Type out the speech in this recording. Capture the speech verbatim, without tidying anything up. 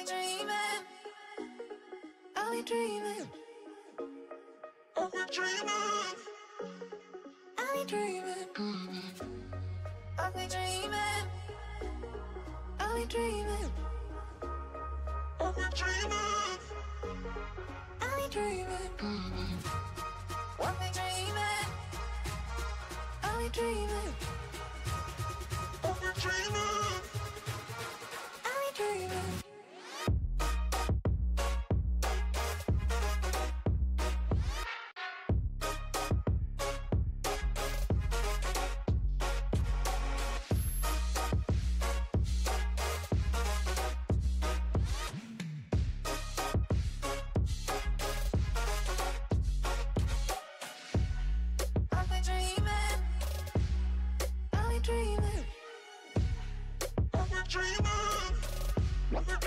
be dreaming. I'll be dreaming. I'll be dreaming. I'll be dreaming. I'll be dreaming. I'll be dreaming. I'll be dreaming. I'll be dreaming. I'll be dreaming. I'll be dreaming. I'll be dreaming. I'll be dreaming. I'll be dreaming. I'll be dreaming.